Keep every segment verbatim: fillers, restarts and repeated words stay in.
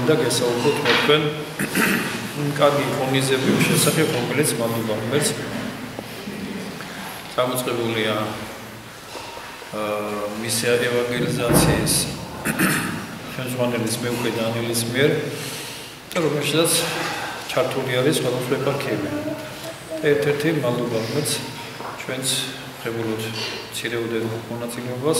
მინდა გესაუბროთ მე თქვენ კარგი ღონისძიების შესახებ, რომელიც მადლობა, რომელიც გამოწყებულია მისია ევანგელიზაციის ხელმძღვანელის მეუღლე დანიელის მიერ, და რომელშიც ჩართული არის სხვადასხვა ეპარქიები. ერთ-ერთი მადლობა, რომელიც ჩვენც ღებულობთ მცირეოდენ მონაწილეობას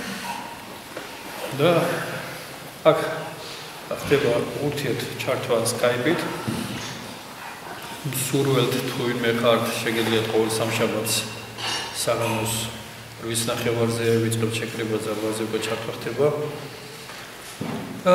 და აქ ხდება ურთიერთჩართვა Skype-ით. სურვილთ თუ ვინმე ხართ, შეგიძლიათ ყოველ სამშაბათს საღამოს რვის ნახევარზე ვიწყებთ შეკრება ზარბაზე უკვე ჩართვა ხდება. და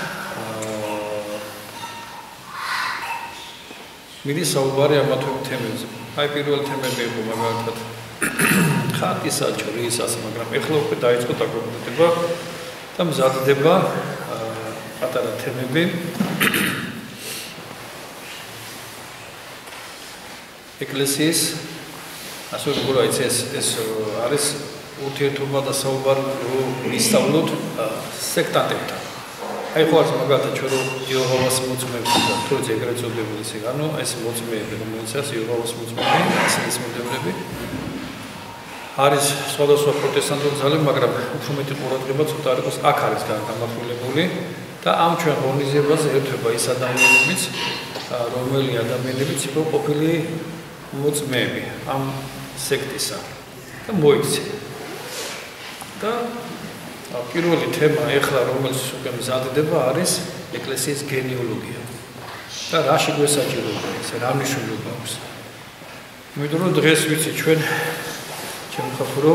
მიდის საუბარი ამ თემებზე. აი პირველი თემები იყო მაგალითად ხატისა ჯვრის ასე, მაგრამ ეხლა უკვე დაიწყო დაგროვდება და მზადდება პატარა თემები. ეკლესიის ასე როგორ არის ეს ეს არის ურთიერთობა და საუბარი ვისწავლოთ სექტანტებთან. აი ხო არის მაგალითად ჩვენ იეჰოვას მოწმეები და თუ ეგრეთ წოდებული ისე, ანუ ეს მოწმეები, რომელიც არის იეჰოვას მოწმეები, ასეთის მომდევნები. არის სხვადასხვა პროტესტანტული ძალები, მაგრამ უფრო მეტი ყურადღება ცოტა არ იყოს აქ არის გამახვილებული და ამ ჩვენ ღონისძიებაზე ერთვება ის ადამიანებიც, რომელი ადამიანებიც იყო ყოფილი მოწმეები ამ სექტისა და მოიქცე. და პირველი თემა ეხლა რომელიც უკვე მზადდება არის ეკლესიის გენეალოგია. და რაში გვესაჭიროება ეს, რა მნიშვნელობა აქვს? იმიტომ რომ დღეს ვიცი ჩვენ ჩემ ხაფურო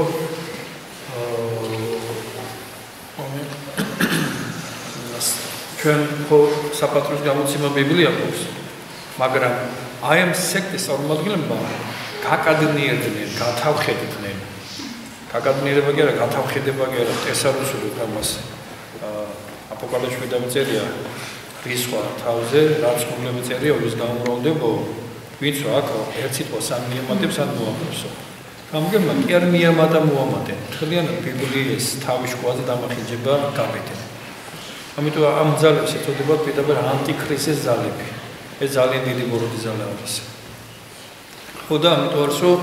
ჩვენ ხო საპატროს გამოცემა ბიბლია გვაქვს, მაგრამ აი ამ სექტის წარმომადგენლებმა გაკადნიერდნენ, გათავხედდნენ. გაკადნიერება კი არა, გათავხედება კი არა, ტესალონიკეში ამას აპოკალიფსში დაწერია რისხვა თავზე, რაც ხუმლები წერია, ვის გამომრავლდებო, ვინც აქ ერთ სიტყვას ან მიემატებს ან მოამბობსო. გამგებმა კი არ მიემატა მოამატენ. მთლიანად ბიბლიის თავის შუაზე დამახინჯება გაბედენ. ამიტომ ამ ძალებს ეწოდებათ პირდაპირ ანტიქრისტის ძალები. ეს ძალიან დიდი ბოროტი ძალა არის. ხო და ამიტომ არის რომ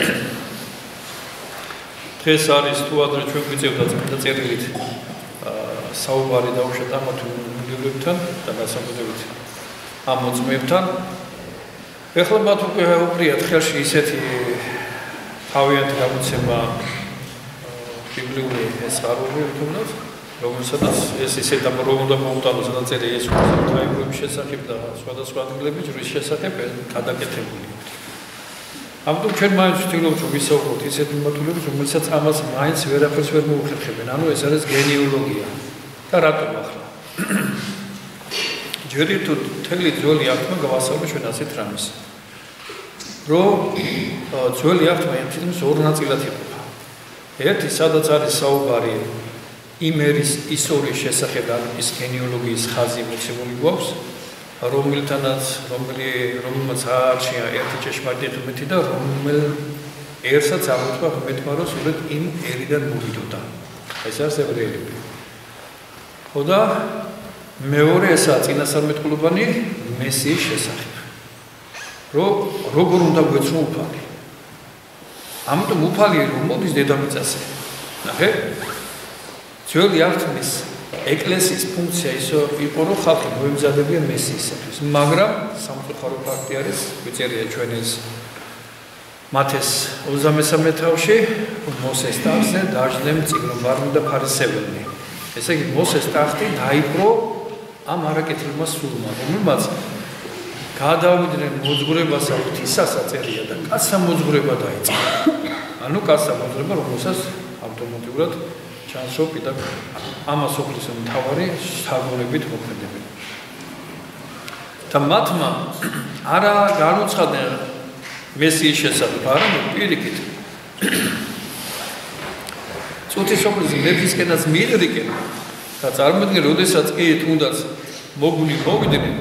დღეს არის თუ ადრე ჩვენ გვიწევდა წმინდა წერილით საუბარი დაუშვათ ამ თემებთან და გასაგებად ამ მოწმეებთან. ეხლა მათ უკვე უყრიათ ხელში ისეთი თავიანთი გამოცემა ბიბლიური ეს წყაროები თუნდაც, რომელსაც ეს ისე და რომ უნდა მოუტანოს და წერია ეს თაიბრების შესახებ და სხვადასხვა ადგილები ჯვრის შესახებ გადაკეთებული. ამიტომ ჩვენ მაინც ვთქვით რომ ვისაუბროთ ისეთ მიმართულებით, რომელსაც ამას მაინც ვერაფერს ვერ მოუხერხებენ. ანუ ეს არის გენეალოგია. და რატომ ახლა? ჯერი თუ თელი ძველი აღთქმა გავასწავლე ჩვენ ასეთ რამეს. რომ ძველი აღთქმა თითქმის ორ ნაწილად იყოფა. ერთი სადაც არის საუბარი იმ ერის ისტორიის შესახებ, ის გენეალოგიის ხაზი მოცემული გვაქვს, რომელთანაც რომელი რომელმაც არჩია ერთი ჭეშმარიტი ღმერთი და რომელ ერსაც აღუთქვა ღმერთმა რომ სულით იმ ერიდან მოვიდოდა. ეს არის ებრაელები. ხო და მეორე ესაა წინასწარმეტყველობანი მესიის შესახებ. რომ როგორ უნდა გვეცნო უფალი. ამიტომ უფალი რომ მოდის დედამიწაზე. ნახე? ძველი აღთქმის ეკლესიის ფუნქცია ისო იყო რომ ხალხი მოემზადებიან მესიისათვის, მაგრამ სამწუხარო ფაქტი არის, ვიწერია ჩვენ ეს მათეს ოცდამესამე თავში მოსეს ტახტზე დაждდნენ წიგნობარნი და ფარისეველი. ესე იგი მოსეს ტახტი დაიპყრო ამ არაკეთილმა სულმა, რომელმაც გადავიდნენ მოძღვრებას ღვთისასა წერია და კაცსა მოძღვრება დაიწყო. ანუ კაცსა მოძღვრება, რომელსაც ავტომატურად ჩანს რომ პიტა ამას ოფლის მთავარი შთაგონებით მოქმედებენ. და მათმა არა განუცხადნენ მესიის შესახებ, არამედ პირიქით წუთისოფლის მეფისკენაც მიიღრიკენ და წარმოიდგინე, როდესაც კი თუნდაც მოგული მოვიდნენ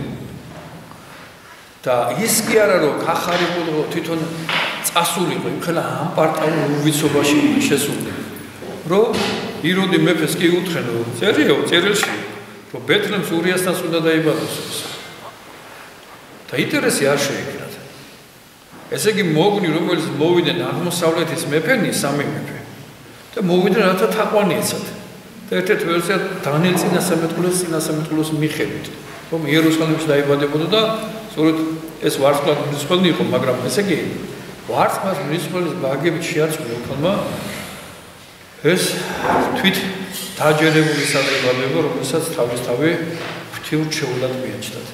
და ის კი არა რომ ხახარებულო თვითონ წასულიყო, იმხელა ამ პარტაულ უვიცობაში შესული. რომ იროდი მეფეს კი უთხრენ, წერიო, წერილში რომ ბეთლემს ურიასთან უნდა დაიბადოს. და ინტერესი არ შეეკრათ. ესე იგი მოგნი რომელიც მოვიდნენ აღმოსავლეთის მეფენი სამი მეფე და მოვიდნენ რათა თაყვანი ეცათ. და ერთ-ერთი ვერსია დანიელ წინასამეტყველოს წინასამეტყველოს მიხედვით რომ იერუსალიმში დაიბადებოდა და სწორედ ეს ვარსკვლავი მრისხველნი იყო, მაგრამ ესე იგი ვარსკვლავის მრისხველის ბაგებით შეარწმუნა უფალმა ეს თვით დაჯერებული სადებიადება, რომელსაც თავისთავი ღვთიურჩეულად მიაჩნდათ.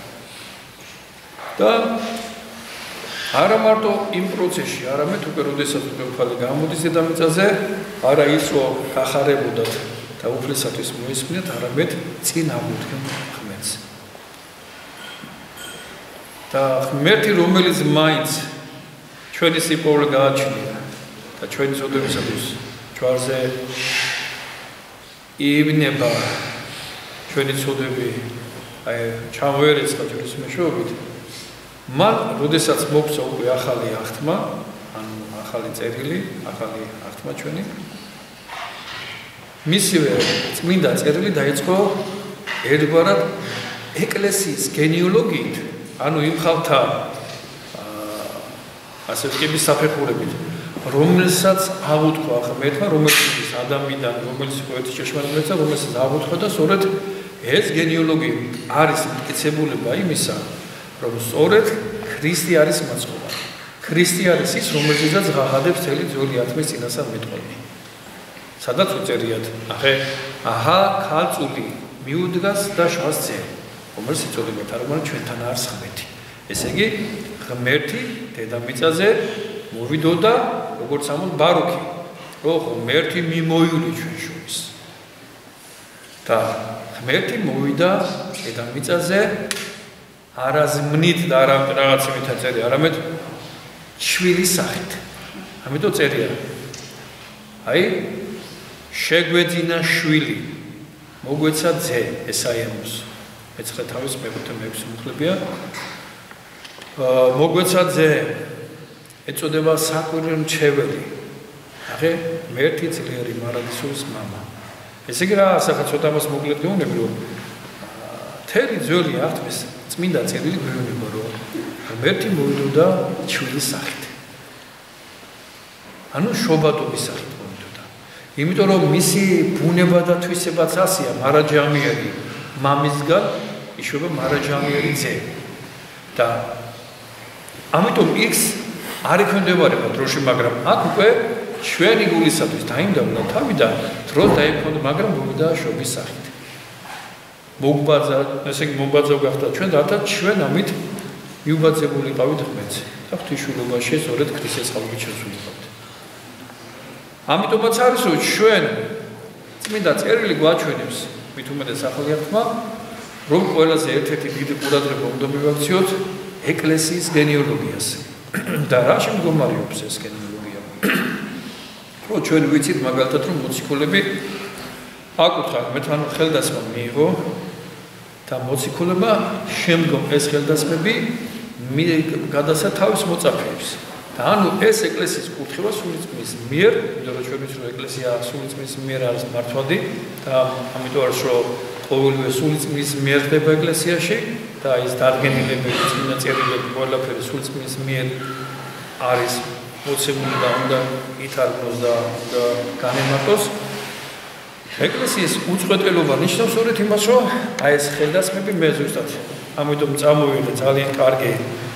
და არა მარტო იმ პროცესში, არამედ უკვე როდესაც უფალი გამოდის დედამიწაზე, არა ის რომ გახარებოდათ და უფლისათვის მოისმინეთ, არამედ წინ აღმოჩნდა ღმერთს. და ღმერთი რომელიც მაინც ჩვენი სიყვარული გააჩნია და ჩვენი წოდებისათვის ჯვარზე იბნება ჩვენი წოდები აი ჩამოერეცხა ჩვენს მეშვეობით მან როდესაც მოგცა უკვე ახალი აღთმა ანუ ახალი წერილი ახალი აღთმა ჩვენი მისივე წმინდა წერილი დაიწყო ერთგვარად ეკლესიის გენეალოგიით ანუ იმ ხალხთა ასე ვთქვი საფეხურებით რომელსაც აღუთქვა ღმერთმა რომელიც ადამიანიდან რომელიც ყოველთვის ჭეშმარიტია რომელსაც აღუთქვა და სწორედ ეს გენეალოგია არის მტკიცებულება იმისა რომ სწორედ ქრისტე არის მაწყობა ქრისტე არის ის რომელზეც ღაღადებს მთელი ძველი ათმის წინასწარმეტყველი სადაც უწერიათ ახე აჰა ქალწული მიუდგას და შვას ძე რომელიც იწოდება თარგმანად ჩვენთან არის ღმერთი ესე იგი ღმერთი დედამიწაზე მოვიდოდა როგორც ამბობს ბარუქი რომ ღმერთი მიმოივლის ჩვენ შორის და ღმერთი მოვიდა დედამიწაზე არაზმნით და არა რაღაცებით წერია არამედ შვილის სახით ამიტომ წერია აი შეგვეძინა შვილი მოგვეცა ძე ესაიამოს მეცხრე თავის მეხუთე მეექვსე მუხლებია მოგვეცა ძე ეწოდება საკვირველ მრჩეველი ახე მერთი ძლიერი მარადისურის მამა ესე იგი რა ასახა ცოტა მას მოკლედ გეუბნები რომ თერი ძველი აღთმის წმინდა წერილი გვეუბნება რომ მერთი მოვიდოდა შვილის სახით ანუ შობადობის სახით მოვიდოდა იმიტომ რომ მისი ბუნება და თვისებაც ასია მარაჯამიერი მამისგან იშვება მარაჯამიერი ძე და ამიტომ იქს არ იქონდებარება დროში, მაგრამ აქ უკვე ჩვენი გულისათვის დაიმდავნა თავიდან დროს დაიფონდა, მაგრამ მოვიდა შობის სახით. მოგბაძა, ესე იგი მომბაძა გახდა ჩვენ, რათა ჩვენ ამით მიუბაძებული ყავით ღმერთს. და ღვთისმშობლობაში სწორედ ქრისტეს წყალობით შესულიყავთ. ამიტომაც არის რომ ჩვენ წმინდა წერილი გვაჩვენებს, მით უმეტეს ახალი აღთმა, რომ ყველაზე ერთ-ერთი დიდი ყურადღება უნდა მივაქციოთ ეკლესიის გენეალოგიას. და რაში მდგომარეობს ეს გენეალოგია? რომ ჩვენ ვიცით მაგალითად რომ მოციქულები აკუთხა მეთან ხელდასმა მიიღო და მოციქულება შემდგომ ეს ხელდასმები გადასცა თავის მოწაფეებს. და ანუ ეს ეკლესიის კურთხევა სულიწმის მიერ, იმიტომ რომ ჩვენ ვიცით რომ ეკლესია სულიწმის მიერ არის მართვადი და ამიტომ არის რომ ყოველივე სულიწმის მიერ ხდება ეკლესიაში და ის დადგენილები წმინდა წერილები ყველაფერი სულიწმის მიერ არის მოცემული და უნდა ითარგმნოს და უნდა განემართოს. ეკლესიის უწყვეტელობა ნიშნავს სწორედ იმას, რომ აი ეს ხელდასმები მე ზუსტად ამიტომ წამოვიდა ძალიან კარგი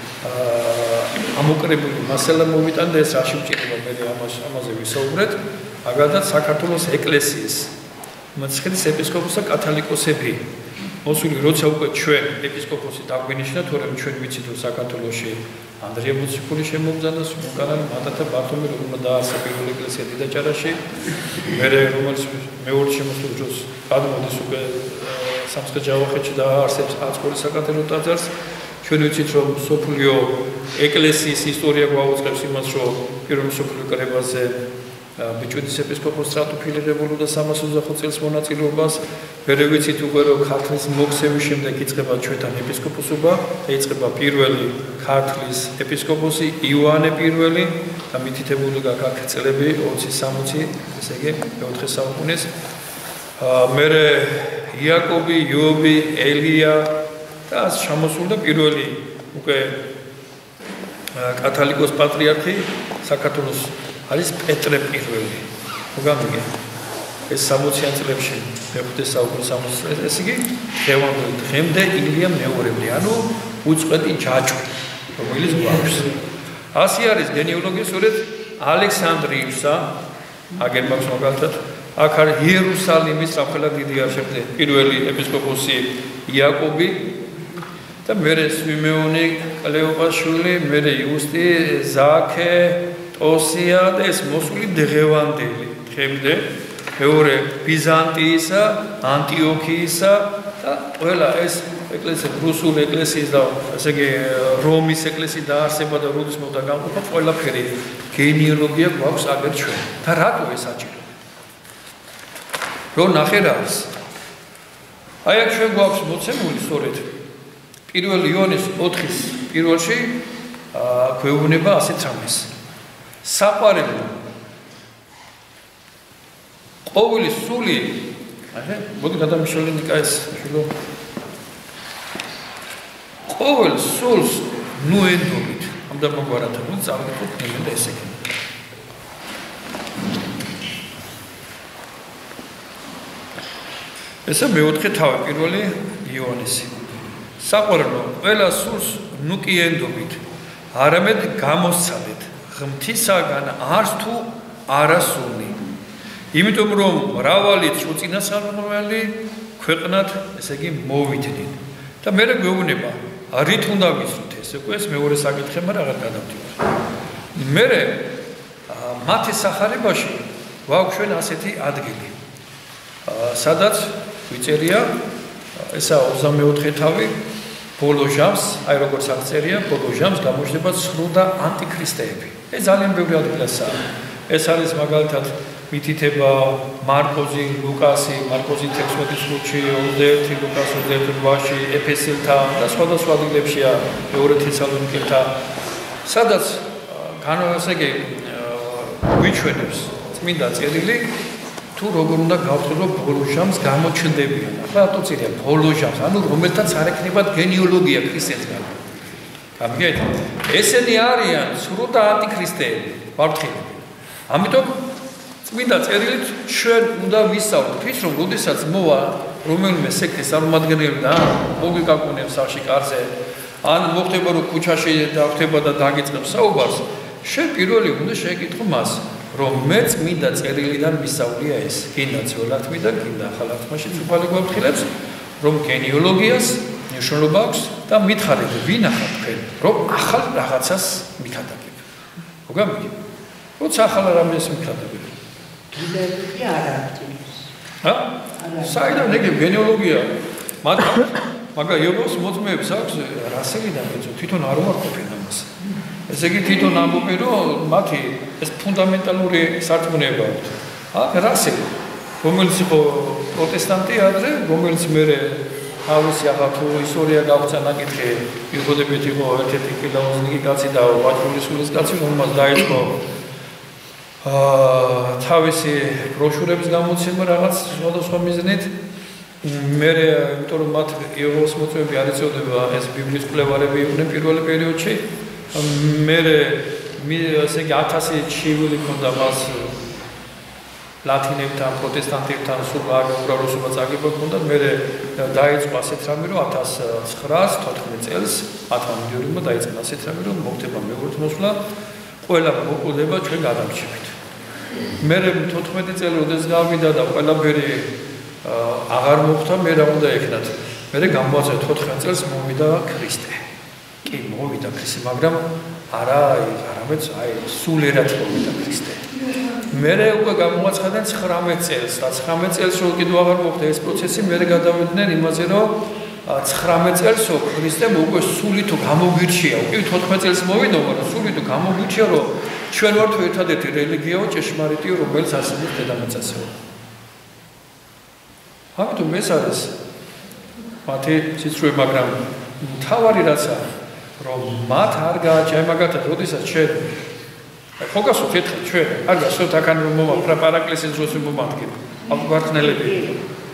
ამოკრებული მასალა მოვიტანდა ეს რაში მჭირდება მე ამას ამაზე ვისაუბრეთ. მაგალითად საქართველოს ეკლესიის მცხეთის ეპისკოპოსი და კათალიკოსები მოსული როცა უკვე ჩვენ ეპისკოპოსი დაგვინიშნა, თორემ ჩვენ ვიცით რომ საქართველოში ანდრია მოციქული შემოგზანა, უკანონო მატათა ბართომი რომელმა დაარსა პირველი ეკლესია დიდაჭარაში, მერე რომელიც მეორე შემოსულ დროს გადმოდის უკვე სამცხე-ჯავახეთში და არსებს აწმყოლის საკათედრო ტაძარს. ჩვენ ვიცით რომ სოფლიო ეკლესიის ისტორია გვაუწყებს იმას რომ პირველ სოფლიო კრებაზე ბიჭვინის ეპისკოპოსი სტრატოფილი რევოლუცია სამას ოცდახუთ წელს მონაწილეობას. მერე ვიცით უკვე რომ ქართლის მოქცევის შემდეგ იწყება ჩვენთან ეპისკოპოსობა, იწყება პირველი ქართლის ეპისკოპოსი იოანე პირველი და მითითებული გაქვს წლები ოცი სამოცი, ესე იგი მეოთხე საუკუნის. მერე იაკობი, იობი, ელია და შემოსულდა პირველი უკვე კათოლიკოს პატრიარქი საქართველოს არის პეტრე პირველი. მოგამიგე ეს სამოციან წლებში მეხუთე საუკუნის სამოციან ეს იგი დღევანდელი დღემდე ილია მეორეული ანუ უწყვეტი ჯაჭვი რომელიც გვაქვს. ასე არის გენეალოგია სწორედ ალექსანდრიუსა აგერ მაქვს მაგალითად აქ არის იერუსალიმის საფრთხე დიდი არშევდე პირველი ეპისკოპოსი იაკობი და მერე სვიმეონი კლეოპაშვილი მერე იუსტი ზაქე ტოსია და ეს მოსული დღევანდელი დღემდე მეორე ბიზანტიისა ანტიოქიისა და ყველა ეს ეკლესია რუსული ეკლესიის და ესე იგი რომის ეკლესიის დაარსება და რუდის მოდა განყოფა ყველაფერი გენეალოგია გვაქვს აგერ ჩვენ და რატო ეს საჭირო რო ნახე რა არის აი აქ ჩვენ გვაქვს მოცემული სწორედ პირველ იონის ოთხის პირველში გვეუბნება ასეთ რამეს საყვარელი ყოველი სული აი მოდი გადამიშალე ნიკაეს შილო ყოველ სულს ნუ ენდობით ამ დამოგვარათა ნუ წავიდეთ ნემენ და ესე იგი ესა მეოთხე თავი პირველი იონისი საყვარელო ყველა სულს ნუ კი ენდობით არამედ გამოსცადეთ ღმთისაგან არც თუ არასული იმიტომ რომ მრავალი წუწინასწარმოებელი ქვეყნად ესე იგი მოვიდნენ და მე გვეუბნება რით უნდა ვისვრით ეს უკვე ეს მეორე საკითხი მაგრამ რაღაც გადავდივარ მე მათე სახარებაში გვაქვს ჩვენ ასეთი ადგილი სადაც ვიწერია ესა ოცდამეოთხე თავი ბოლო ჟამს აი როგორც აქ წერია ბოლო ჟამს გამოჩნდება ცრუ და ანტიქრისტეები ეს ძალიან ბევრი ადგილასაა ეს არის მაგალითად მითითება მარკოზი, ლუკასი, მარკოზი თექვსმეტის ხუთში, ოცდაერთი ლუკას ოცდაერთი რვაში, ეფესელთან და სხვადასხვა ადგილებშია მეორე თესალონიკელთან. სადაც განვასაგე გვიჩვენებს წმინდა წერილი თუ როგორ უნდა გავხსნილო ბოლო ჟამს გამოჩნდებიან. ახლა რატო წერია ბოლო ჟამს, ანუ რომელთაც არ ექნებათ გენეალოგია ქრისტიანსგან. გამიგეთ? ესენი არიან ცრუ და ანტიქრისტეები, ვართხილები. ამიტომ წმინდა წერილით ჩვენ უნდა ვისწავლოთ ის რომ როდესაც მოვა რომელიმე სექტის წარმომადგენელი და მოგიკაკუნებს სახში კარზე ან მოხდება რომ ქუჩაში დავხდება და დაგიწყებს საუბარს შენ პირველი უნდა შეკითხო მას რომ მე წმინდა წერილიდან ვისწავლია ეს გინდა ძველათმიდან გინდა ახალათმაში უფალი გვაფრთხილებს რომ გენეალოგიას მნიშვნელობა აქვს და მითხარით ვინახავ თქვენ რომ ახალ რაღაცას მიქადაგებ მოგამიგე როცა ახალ რამეს მიქადაგებ გენეალოგია არ არის. ჰა? საერთოდ ეგ გენეალოგია. მაგრამ მაგრამ იობოს მოწმეებს აქვს რასელიდან ეცო თვითონ არ უარყოფენ ამას. ესე იგი თვითონ ამბობენ რომ მათი ეს ფუნდამენტალური სარწმუნება აქვს. აქ რასელი რომელიც იყო პროტესტანტი ადრე, რომელიც მერე თავისი ახლა თუ ისტორია გავხსნა ნაკითხი, იგოდებით იყო ერთ-ერთი კილაუზნიკი კაცი და ვაჭრულის სულის კაცი, რომელმაც დაიწყო აა თავისი ბროშურების გამოცემა რაღაც სხვადასხვა მიზნით მე იმიტომ რომ მათ იეhovas მოწმეები არ ეწოდება ეს ბიბლიის კვლევარები იყვნენ პირველ პერიოდში მე ესე იგი ათასი ჩივილი ქონდა მას ლათინებთან პროტესტანტებთან სულ უბრალოსობა წაგება ქონდა მე დაიწყო ასეთ რამე რომ ათას ცხრაას თოთხმეტ წელს ათამდე დაიწყო ასეთ რამე რომ მოხდება მეგობრთ მოსვლა ყველა მოკვდება ჩვენ გადამჭირეთ მე თოთხმეტი წელი როდესაც გავიდა და ყველაფერი აღარ მოხდა მე რა უნდა ეკნათ მე გამოაცხადე თოთხმეტ წელს მოვიდა ქრისტე კი მოვიდა ქრისტე მაგრამ არა არამედ აი სულიერად მოვიდა ქრისტე მე უკვე გამოაცხადე ცხრამეტ წელს და ცხრამეტ წელს რო კიდევ აღარ მოხდა ეს პროცესი მე გადავიდნენ იმაზე რომ ცხრამეტ წელს ქრისტემ უკვე სული თუ გამოგვირჩია უკვე თოთხმეტ წელს მოვიდა მაგრამ სული თუ გამოგვირჩია რომ ჩვენ ვართ ერთადერთი რელიგიაო ჭეშმარიტიო რომელიც არსებობს დედამიწაზე ამიტომ ეს არის მათი სიცრუე მაგრამ თავარი რაცა რომ მათ არ გააჩნია მაგათად როდესაც ჩვენ ხო გასვით ერთხელ ჩვენ არ გასვით აქან რომ მოვა პარაკლისის დროს მომადგენ აგვარხნელები და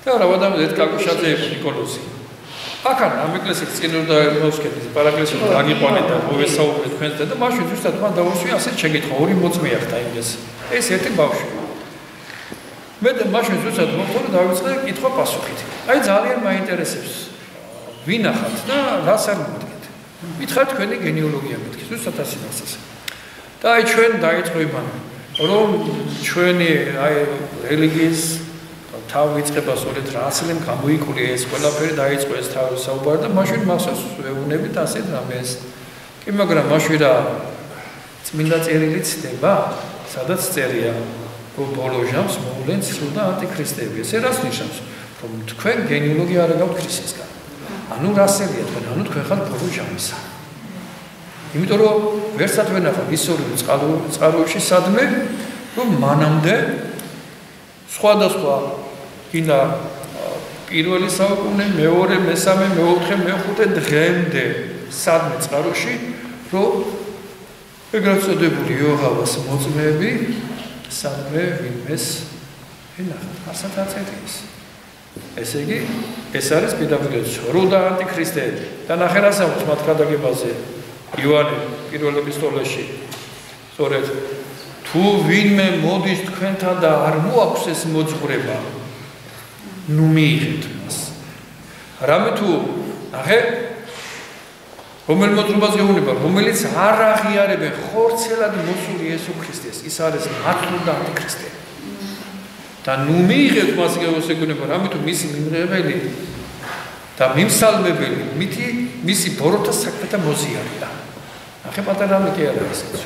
და რავადამეთ კაკუშაძე იყო ნიკოლოზი. აქან ამ ეკლესიის წინურდა მოსკეთის პარაკლისო დაგიყვანეთ და მოვესაუბრეთ თქვენთან და მაშინ ზუსტად მან დაუსვი ასეთ შეკითხვა ორი მოწმე ახლა იმდეს. ეს ერთი ბავშვი. მე და მაშინ ზუსტად მოხდა და დავიწყე კითხვა პასუხით. აი ძალიან მაინტერესებს ვინ ახათ და რას არ მოგდგეთ. მითხართ თქვენი გენეალოგია მეთქი ზუსტად ასე მასეს. და აი ჩვენ დაიწყო იმან რომ ჩვენი აი რელიგიის თავ ვიწყება სწორედ რა ასლემ გამოიკვლია ეს ყველაფერი დაიწყო ეს თავი საუბარი და მაშინ მასას ვეუბნებით ასეთ რამეს. კი მაგრამ მაშინ რა წმინდა წერილი ცდება სადაც წერია რომ ბოლო ჟამს მოვლენ სულ და ანტიქრისტები. ესე რას ნიშნავს? რომ თქვენ გენეალოგია არ გაქვთ ქრისტესგან. ანუ რასელია თქვენ? ანუ თქვენ ხართ ბოლო ჟამისა. იმიტომ რომ ვერსად ვენახავ ისტორიულ წყაროებში სადმე რომ მანამდე სხვადასხვა კიდე პირველი საუკუნე, მეორე, მესამე, მეოთხე, მეხუთე დღემდე სადმე წყაროში რომ ეგრეთ წოდებული იოღავას მოწმეები სადმე ვინმეს ენახათ ასათ აწეთის. ესე იგი ეს არის პირდაპირ რო და ანტიქრისტეები და ნახე რა საუბრობს მათ გადაგებაზე იოანე პირველ ეპისტოლეში სწორედ თუ ვინმე მოდის თქვენთან და არ მოაქვს ეს მოძღვრება ნუ მიიღეთ მას. რამე თუ ნახე რომელ მოძღვრებას გეუბნება რომელიც არ აღიარებენ ხორცელად მოსული იესო ქრისტეს ის არის მართლ და ანტიქრისტე. და ნუ მიიღეთ მას გეუბნება რამე თუ მისი მიმღებელი და მიმსალმებელი მითი მისი ბოროტა საქმეთა მოზიარია. ნახე პატარა რამე კი არა ესეც.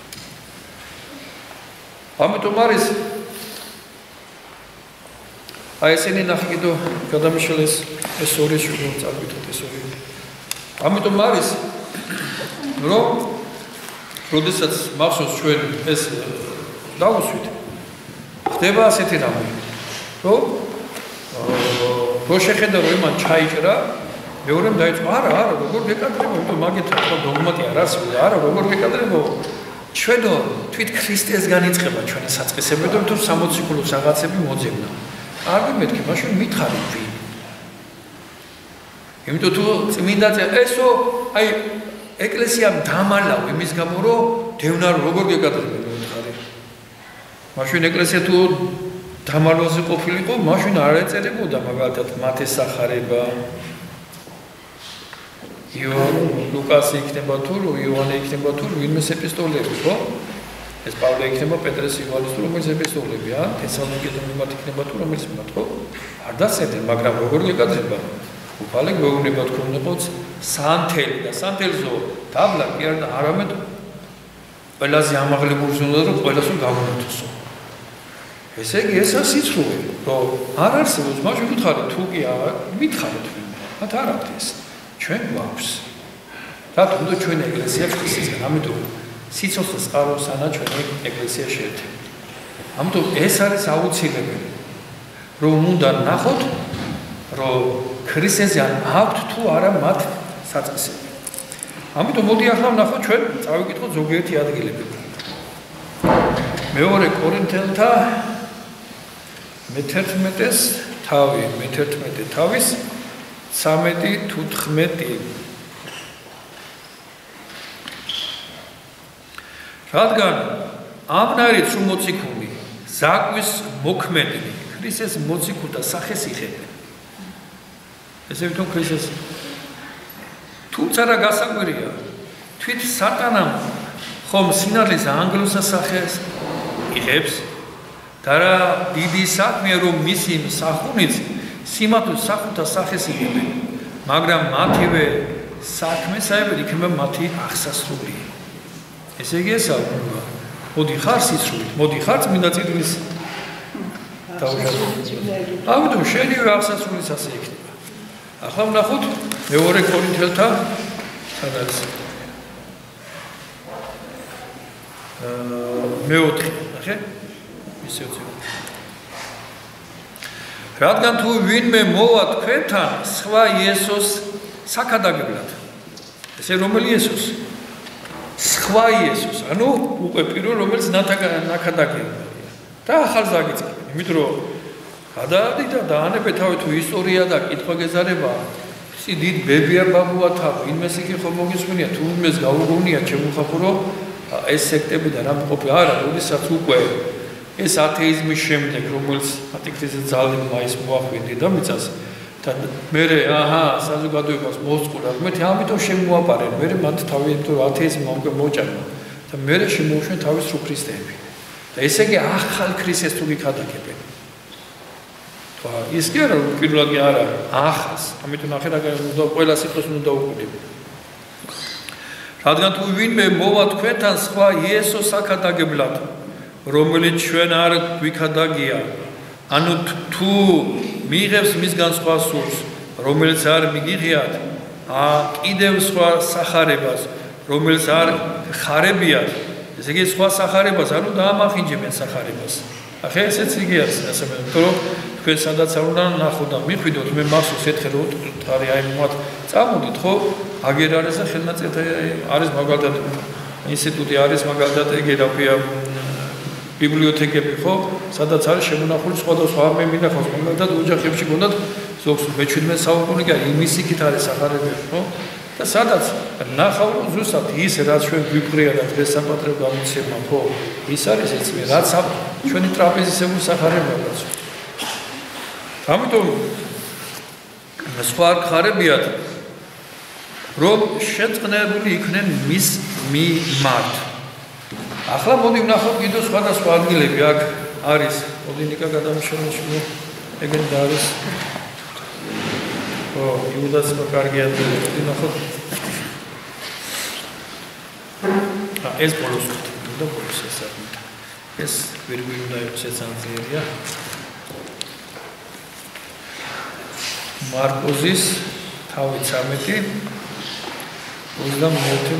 ამიტომ არის აი ესენი ნახე კიდო გადამიშლეს ეს ორი შუქო წავიდოთ ეს ორი. ამიტომ არის რომ როდესაც მახსოვს ჩვენ ეს დავუსვით ხდება ასეთი რამე რომ რო შეხედა რომ იმან ჩაიჭრა მეორემ დაიწყო არა არა როგორ გეკადრებო იმიტომ მაგით ხო დოგმატი არ არსებობს არა როგორ გეკადრებო ჩვენო თვით ქრისტესგან იწყება ჩვენი საწყისები და თუ სამოციქულოს რაღაცები მოძებნა არ გიმეთქი მაშინ მითხარი ვინ იმიტომ თუ წმინდა ესო აი ეკლესიამ დამალავ იმის გამო რომ დევნარ როგორ გეკადრებო მითხარი მაშინ ეკლესია თუ დამალვაზე ყოფილიყო მაშინ არ ეწერებოდა მაგალითად მათეს სახარება იოანე ლუკასი იქნება თუ იოანე იქნება თუ ვინმეს ეპისტოლეები ხო ეს პავლე იქნება პეტრეს იოანეს თუ რომელიც ეპისტოლეებია თესალონიკიდან მიმართ იქნება თუ რომელიც მიმართ ხო არ დაცერდნენ მაგრამ როგორ გეკადრება უფალე გვეუბნება თქვენ იყოს სანთელი და სანთელზო დაბლა კი არ და არამედ ყველაზე ამაღლებული ზონა რომ ყველას უნდა გავუნათოსო ესე იგი ესა სიცრუე რომ არ არსებობს მაშინ გითხარით თუ კი არა მითხარით ვინ მათ არ აქვს ეს ჩვენ გვაქვს რა თუნდაც ჩვენ ეკლესია ქრისტესგან ამიტომ სიცოცხლის წყაროს ანა ჩვენი ეკლესია შეერთება ამიტომ ეს არის აუცილებელი რომ უნდა ნახოთ რომ ქრისტესგან აქვთ თუ არა მათ საწყისები ამიტომ მოდი ახლა ვნახოთ ჩვენ წავიკითხოთ ზოგიერთი ადგილები მეორე კორინთელთა მეთერთმეტეს თავი მეთერთმეტე თავის სამეტი თუ თხმეტი რადგან ამნაირი თუ მოციქული ზაკვის მოქმედი ქრისტეს მოციქულთა სახეს იღებენ ესე ვითომ ქრისტეს თუმცა რა გასაკვირია თვით სატანამ ხომ სინარლის ანგელოზა სახეს იღებს და რა დიდი საქმეა რომ მისი მსახუნიც სიმართლის სახუთა სახეს იღებენ მაგრამ მათივე საქმესაები იქნება მათი აღსასრული ესე იგი ესა მოდი ხარ სიცრუით მოდი ხარ წმინდა წიგნის დავუშვათ ამიტომ შენივე აღსასრულის ასე იქნება ახლა ვნახოთ მეორე კორინთელთა სადაც მეოთხე ნახე ისე ვცე რადგან თუ ვინმე მოვა თქვენთან სხვა იესოს საქადაგებლად ესე რომელი იესოს სხვა იესოს ანუ უკვე პირველ რომელიც ნაქადაგებელია და ახალ ზაგიწყებენ იმიტომ რომ გადაადიდა და ანებე თავი თუ ისტორია და კითხვა გეზარება ისი დიდ ბებია ბაბუა თავი იმეს იგი ხომ მოგისმენია თუ იმეს გაუგონია ჩემუხახურო ეს სექტები და რა მყოფი არა როდესაც უკვე ეს ათეიზმის შემდეგ რომელიც ატიქრიზის ძალებმა ის მოახვიდე და მიწას და მე აჰა საზოგადოებას მოსწყურა მე ამიტომ შემოაპარენ მე მათ თავი იმიტომ ათეიზმმა უკვე მოჭარბა და მე შემოუშვენ თავის რო ქრისტეები და ესე იგი ახალ ქრისტეს თუ გიქადაგებენ ის კი არა პირველად კი არა ახალს ამიტომ ახლა რა ყველა სიტყვას უნდა უყურებ რადგან თუ ვინმე მოვა თქვენთან სხვა იესოს აკადაგებლად რომელიც ჩვენ არ გვიქადაგია ანუ თუ მიიღებს მისგან სხვა სულს რომელიც არ მიგიღიათ ა კიდევ სხვა სახარებას რომელიც არ ხარებიათ ესე იგი სხვა სახარებას არ უნდა ამახინჯებენ სახარებას ახლა ესეც იგი არის ასე მე იმიტომ რომ თქვენ სადაც არ უნდა ნახო და მიხვიდოთ მე მასოს ეთქე რომ უთხარი აი მათ წამოდით ხო აგერ არის და ხელნაწერთა არის მაგალითად ინსტიტუტი არის მაგალითად ეგ რაფია ბიბლიოთეკები ხო სადაც არის შემონახული სხვადასხვა მე მინახავს მაგალითად ოჯახებში გონდათ ზოგს მეჩვიდმეტ საუკუნე კი იმის იქით არის სახარებები ხო და სადაც ნახავ ზუსტად ის რაც ჩვენ გვიფრია და დღეს საპატრიო გამოცემა ხო ის არის ეცმე რაც ჩვენი ტრაპეზისებური სახარებაა რაც ამიტომ სხვა ხარებიათ რომ შეწყნებული იქნენ მის მიმართ ახლა მოდი ვნახოთ კიდევ სხვადასხვა ადგილები აქ არის ოდინიკა გადამშრომლში ეგენ და არის ო იუდას კარგი ადგილი ვნახოთ ა ეს ბოლოს და ბოლოს ეს ეს ვირგვი უნდა იყოს ეს ანძერია მარკოზის თავი ცამეტი ოცდამეერთე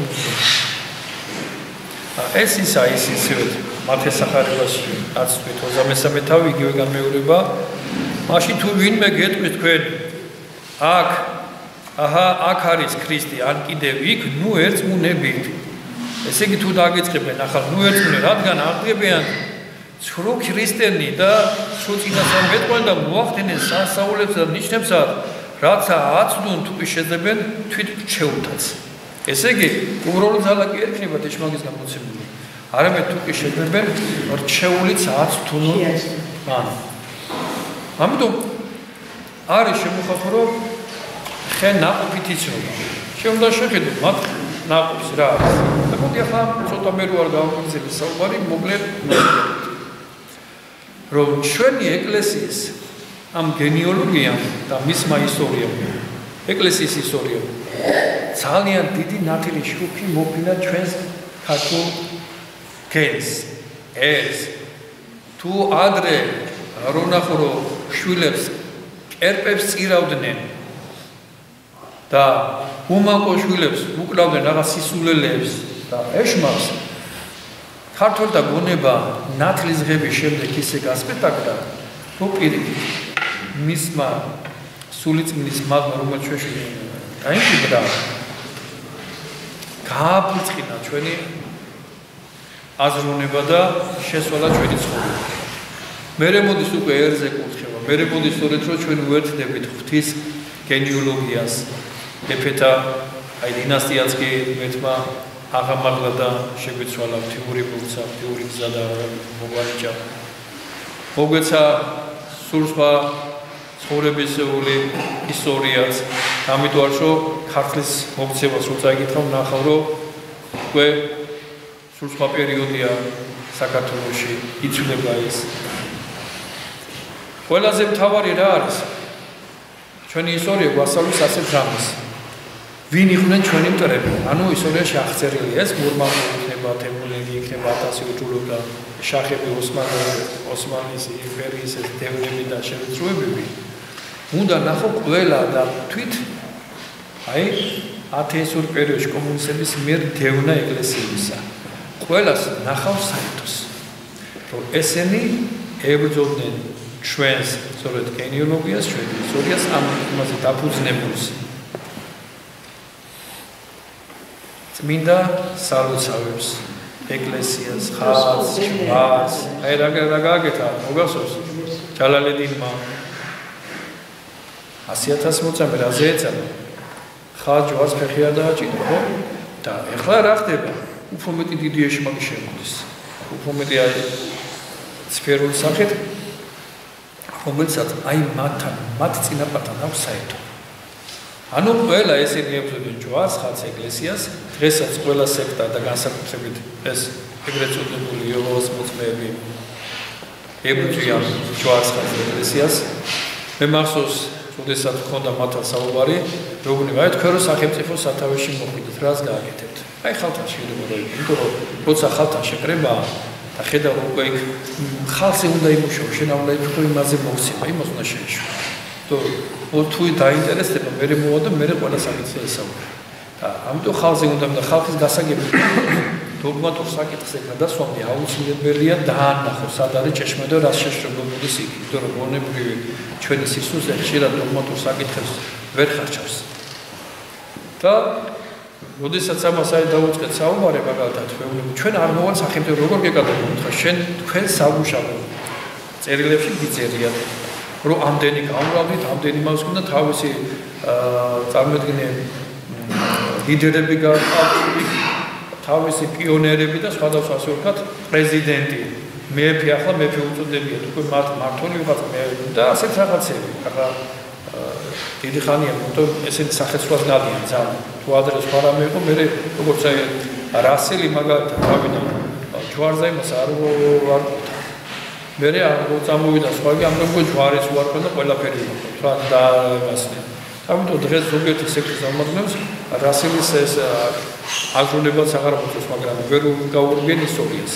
ეს ის ის ისევ მათეს სახარებაში აცვით ოცდამესამე თავი იგივე განმეორება მაშინ თუ ვინმე გეტყვის თქვენ აქ აჰა აქ არის ქრისტე ან კიდევ იქ ნუ ერწმუნებით ესე იგი თუ დაგეწყებენ ახლა ნუ ერწმუნე რადგან აღდგებიან ცრუ ქრისტენი და ცრუ წინასწარ მეტყვენ და მოახდენენ სასაულებს და ნიშნებსაც რაცა აცდუნ თუ შეძებენ თვით რჩეულთაც ესე იგი უბრალოდ ძალა კი ერქნება დეშმაგის გამოცემული არამედ თუ კი შეძებენ რჩეულიც აცდუნ ან ამიტომ არის შემოხატო ხე ნაყოფით იცნობა შემდა შეხედოთ მათ ნაყოფს რა არის და მოდი ახლა ცოტა მე რო არ გავაგზავნე საუბარი მოკლედ რომ ჩვენი ეკლესიის ამ გენეალოგიამ და მისმა ისტორიამ ეკლესიის ისტორიამ ძალიან დიდი ნათელი შუქი მოფინა ჩვენს ქართულ გენს ეს თუ ადრე რო ნახო რომ შვილებს კერპებს წირავდნენ და უმაკო შვილებს უკრავდნენ რაღაც სისულელეებს და ეშმაკს ქართველთა გონება ნათლის ღების შემდეგ ისე გასპეტაკდა თუ პირიქით მისმა სულიწმის მაგმა რომელიც ჩვენში დაიმკვიდრა გააფრთხილა ჩვენი აზროვნება და შესვლა ჩვენი ცხოვრება მერე მოდის უკვე ერზე კურთხევა მერე მოდის სწორედ რომ ჩვენ უერთდებით ღვთის გენეალოგიას ეფეთა აი დინასტიაც კი მეთმა აღამაღლა და შეგვიცვალა თეორი მოუცა თეორი გზა და მოგვარიჭა მოგვეცა სულ სხვა ცხოვრებისეული ისტორიაც ამიტომ რომ ქართლის მოქცევას რო წაიკითხავ ნახავ რომ უკვე სულ სხვა პერიოდია საქართველოში იცვლება ის ყველაზე მთავარი რა არის ჩვენი ისტორია გვასწავლის ასეთ რამეს ვინ იყვნენ ჩვენი მტრები ანუ ისტორიაში აღწერილი ეს მურმანი იქნება თემურლენგი იქნება ათასი უჯულო და შახები ოსმალები ოსმალის იმპერიის ეს დევნები და შევიწროებები უნდა ნახო ყველა და თვით აი ათეისურ პერიოდში კომუნისტების მიერ დევნა ეკლესიისა ყველას ნახავს საერთოს რომ ესენი ებრძოდნენ ჩვენს სწორედ გენეალოგიას ჩვენი ისტორიას ამ იმაზე დაფუძნებულს წმინდა სალოცავებს ეკლესიას ხალხს ვას აი რა რა გააკეთა მოგახსოვს ჯალალედინმა ასი ათასი მოწამე რაზე ეწამა ხა ჯვარს ფეხი არ დააჭირა ხო და ეხლა რა ხდება უფრო მეტი დიდი ეშმაკი შემოდის უფრო მეტი აი სფერული სახით რომელსაც აი მათთან მათ წინაპართან აქვს საერთო ანუ ყველა ესენი ებრძოდნენ ჯვარს ხაც ეკლესიას დღესაც ყველა სექტა და განსაკუთრებით ეს ეგრეთ წოდებული იეჰოვას მოწმეები ებრძვიან ჯვარს ხაც ეკლესიას მე მახსოვს როდესაც მქონდა მათთან საუბარი როგორი ვარ თქვენ რო სახელმწიფო სათავეში მოხვიდეთ რას გააკეთებთ აი ხალხთან შეიძლება იმიტომ რომ როცა ხალხთან შეკრება და ხედავ უკვე იქ ხალხი უნდა იმუშაო შენ უნდა იფიქრო იმაზე მოხსება იმას უნდა შეეშვა თუ თუ დაინტერესდება მე მოვა და მე ყველა საკითხზე ესაუბრე და ამიტომ ხალხი უნდა და ხალხის გასაგები დოგმატურ საკითხზე გადასვლამდე აუცილებელია დაანახო სად არის ჭეშმარიტი და რას შეშრობოდეს იქ იმიტომ რომ მონებრივი ჩვენი სისუსტე ხშირად დოგმატურ საკითხებს ვერ ხარჩავს და როდესაც ამას აი დაუწყეთ საუბარი მაგალითად ჩვენ არ მოვალ სახელმწიფო როგორ გეკადრებთ შენ თქვენ საგუშაგო წერილებში გიწერიათ რომ ამდენი გამრავლით ამდენი მას უნდა თავისი წარმოედგინე ლიდერები გაყავთ თავისი პიონერები და სხვადასხვა ასე ვთქვათ პრეზიდენტი მეფე ახლა მეფე უწოდებიათ უკვე მათ მართული ვიღაც მე და ასეთ რაღაცები ახლა დიდი ხანია მოთო ესეთი სახეცვლას გადიან ძალიან თუ ადრეს სხვა რამე იყო მე როგორც აი რასელი მაგალითად თავიდან ჯვარზე იმას არ არ მე არ წამოვიდა სხვაგი ამიტომ ჯვარიც უარყო და ყველაფერი თქვა და გასწია ამიტომ დღეს ზოგიერთი სექტის წარმომადგენლებს რასელის ეს აღრუნებაც აღარ მოწევს მაგრამ ვერ გაურბიან ისტორიას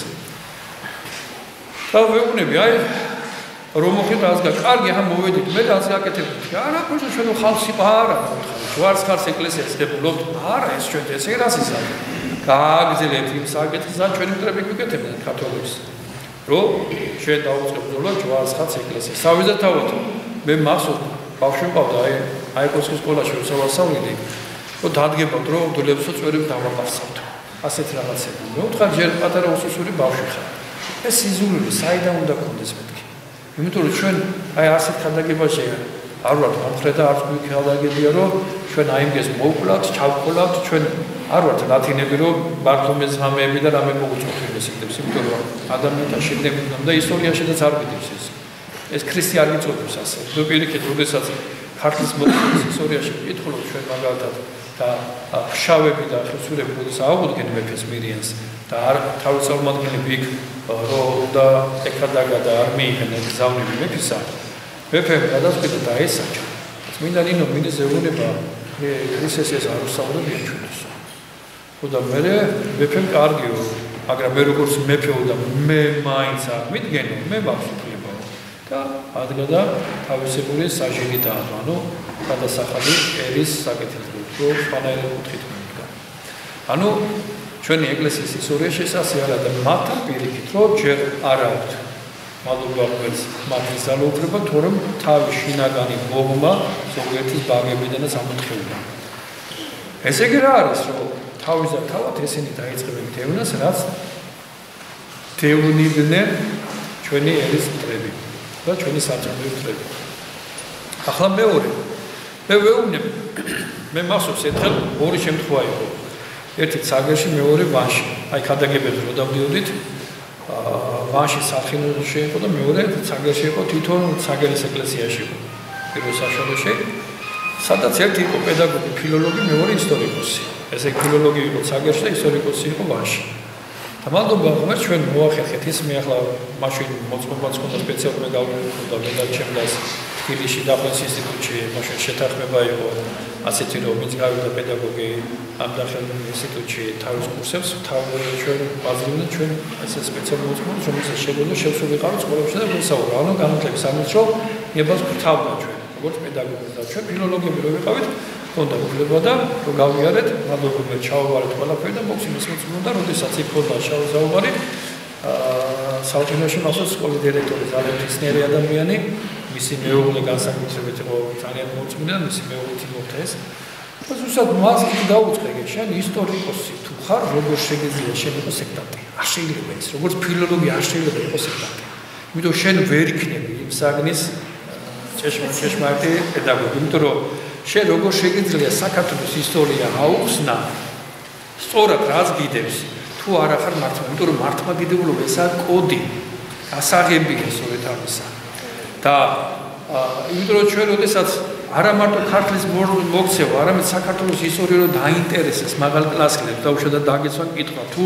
და ვეუბნები აი რომ მოხდა ასგა კარგი ამ მოვედით მე რას გაკეთებთ არა ხო ჩვენ ხალხი არა ჯვარს ხარს ეკლესიას ხდებულობთ არა ეს ჩვენ ესე რას ისა გააგზელებთ იმ საკითხს და ჩვენი მტრები გვიკეთებდნენ ქართველებს რომ ჩვენ დაუწყებ ბრძოლა ჯვარს ხარს ეკლესიას სავიზეთ თავად მე მახსოვს ბავშვი მყავდა აი აიკოსკის სკოლაში ვსავსავლდი რომ დადგებოდ რომ დულებსო წვერები დავაყავსავთ ასეთ რაღაცები მე ვთქვა ჯერ პატარა უსუსური ბავშვი ხარ ეს სიზურული საიდან უნდა გქონდეს მეთქი იმიტომ რომ ჩვენ აი ასეთ ხანდაგებაში არ ვართ მომხრე და არც გვიქალდაგებია რომ ჩვენ აიმგეს მოვკლავთ, ჩავყოლავთ, ჩვენ არ ვართ ლათინები რომ ბართლომეს ღამეები და რამე მოგუწევთ იმის იქნებს, იმიტომ რომ ადამიანთა შეგნებიდან და ისტორიაშიც არ გიდევს ეს. ეს ქრისტე არ გიწოდებს ასე. ნუ პირიქით, როდესაც ქართლის მოწმის ისტორიაში ვკითხულობ ჩვენ მაგალითად და ფშავები და ხევსურები როდეს აღუდგენ მეფეს მირიანს და არ თავის წარმომადგენლები იქ რომ და ეკადაგა და არ მიიღნენ გზავნილი მეფისა მეფემ გადაწყვიტა და ესაჩა წმინდა ნინო მინეს ეუბნება ქრისტეს არ უსწავლებია ჩვენს ხო და მე მეფემ კარგიო მაგრამ მე როგორც მეფეო და მე მაინც არ მიდგენო მე ვაფიქრებო და ადგადა თავისებური საჟიგი დააბანო გადასახადი ერის საკეთილდღე რომ ფანაერად კუთხით მიდგა ანუ ჩვენი ეკლესიის ისტორია შესასე არა და მათთან პირიქით რომ ჯერ არ აქვთ მადლობა ყველს მათი ძალაუფლება თორემ თავი შინაგანი მოგმა ზოგიერთის ბაგებიდან და სამოთხეულიდან ესე იგი რა არის რომ თავის და თავად ესენი დაიწყებენ დევნას რაც დევნიდნენ ჩვენი ერის მტრები და ჩვენი საწინააღმდეგო მტრები ახლა მეორე მე ვეუბნებ მე მახსოვს ერთხელ ორი შემთხვევა იყო ერთი ცაგერში მეორე ვანში აი ქადაგებებს რო დავდიოდით ვანში სახინოში იყო და მეორე ცაგერში იყო თვითონ ცაგერის ეკლესიაში იყო პირველ საშუალოში სადაც ერთი იყო პედაგოგი ფილოლოგი მეორე ისტორიკოსი ესე ფილოლოგი იყო ცაგერში და ისტორიკოსი იყო ვანში და მადლობა ღმერთს ჩვენ მოახერხეთ ის მე ახლა მაშინ მოწყობაც ქონდა სპეციალურად გავიქონდა მე და ჩემს თბილისში დაფნის ინსტიტუტში მაშინ შეთანხმება იყო ასეთი რომ ვინც გავიდა პედაგოგი ამ დახელულ ინსტიტუტში თავის კურსებს თავი ჩვენ ბაზრობდნენ ჩვენ ესე სპეციალურ მოწყობას რომელსაც შეგვიძლია შევსულიყავით სკოლებში და ვისაუბრა ანუ განათლების სამინისტრო ნებას გვთავდა ჩვენ როგორც პედაგოგი და ჩვენ ფილოლოგები რო ვიყავით ქონდა უფლება და რომ გავიარეთ მადლობა ჩავავარეთ ყველაფერი და მოხსნეს მოწმობდა როდესაც იქ ქონდა შავზაუბარი აა საუკუნეში მასოს სკოლის დირექტორი ძალიან ცნიერი ადამიანი მისი მეუღლე განსაკუთრებით იყო ძალიან მოწმული და მისი მეუღლე თიმოთე ეს და ზუსტად მას კი დაუწყე შენ ისტორიკოსი თუ ხარ როგორ შეგიძლია შენ იყოს სექტანტი არ შეიძლება ის როგორც ფილოლოგი არ შეიძლება იყოს სექტანტი იმიტომ შენ ვერ იქნები იმსაგნის ჭეშმარიტი პედაგოგი, იმიტომ რომ შენ როგორ შეგიძლია საქართველოს ისტორია აუხსნა სწორად რაც გიდევს თუ არ ახარ მართლა, იმიტომ რომ მართლმადიდებლობა ესაა კოდი, გასაღებია სწორედ ამისა. და იმიტომ რომ ჩვენ როდესაც არა მარტო ქართლის მოქცევა, არამედ საქართველოს ისტორია რომ დაინტერესებს მაგალ კლასელებს და უშუალოდ დაგეცვან კითხვა თუ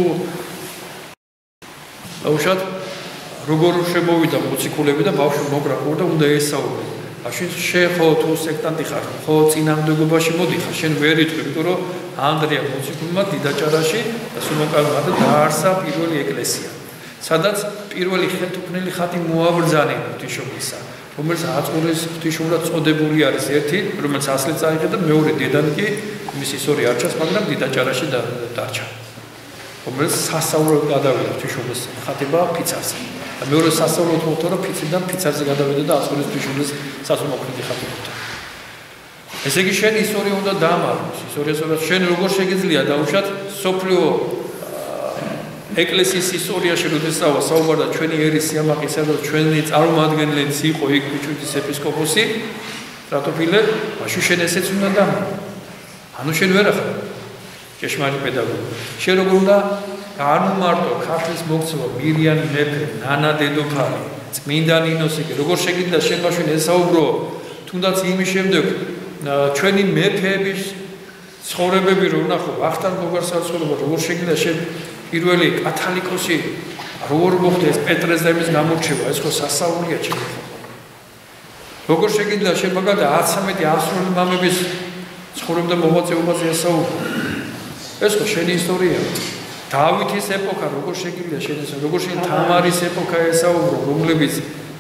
უშუალოდ როგორ შემოვიდა მოციქულები და ბავშვი მოგრაკურ და უნდა ესაუბრო. აშენ შეხო თუ სექტანტი ხარ, ხო წინამდებობაში მოდიხარ, შენ ვერ იტყვი, იმიტომ რომ ანდრია მოციქულმა დიდაჭარაში და სულმოყალმა დაარსა პირველი ეკლესია. სადაც პირველი ხელთუქმნელი ხატი მოაბრძანა ღვთისმშობლისა, რომელიც აწურის ღვთისმშობლად წოდებული არის ერთი, რომელიც ასლი წაიღე და მეორე დედანი კი მის ისტორია არჩას, მაგრამ დიდაჭარაში დარჩა. რომელიც სასწაულად გადავიდა ღვთისმშობლის ხატება ფიცარზე. და მეორე სასწაულად მოხდა რომ ფიციდან ფიცარზე გადავიდა და აწურის ღვთისმშობლის სასწაულმოქმედი ხატებოდა. ესე იგი შენ ისტორია უნდა დაამარხოს, ისტორიასაც შენ როგორ შეგიძლია დაუშვათ სოფლიო ეკლესიის ისტორიაში როდესაც საუბარდა ჩვენი ერის სიამაყისა და ჩვენი წარმომადგენლიც იყო იქ ბიჭუდის ეპისკოპოსი რატოფილე მაშინ შენ ესეც უნდა დამარხო. ანუ შენ ვერ ახარ ჭეშმარიტ პედაგოგი. შენ როგორ უნდა განუმარტო ქართლის მოქცევა მირიანი მეფე, ნანა დედოფალი, წმინდა ნინოსიკი, როგორ შეგიძლია შენ მაშინ ესაუბრო, თუნდაც იმის შემდეგ ჩვენი მეფეების ცხოვრებები რო ვნახო, ვახტანგ გოგარსაცხოვრო, როგორ შეგიძლია შენ პირველი კათალიკოსი როგორ მოხდა ეს პეტრეს და იმის გამორჩევა, ეს ხო სასწაულია ჩემი. როგორ შეგიძლია შენ მაგალითად ათსამეტი ასრული მამების ცხოვრება და მოღვაწეობაზე ესაუბრო. ეს ხო შენი ისტორია. დავითის ეპოქა როგორ შეგიძლია შენ ეს როგორ შენ თამარის ეპოქა ესაუბრო, რომლებიც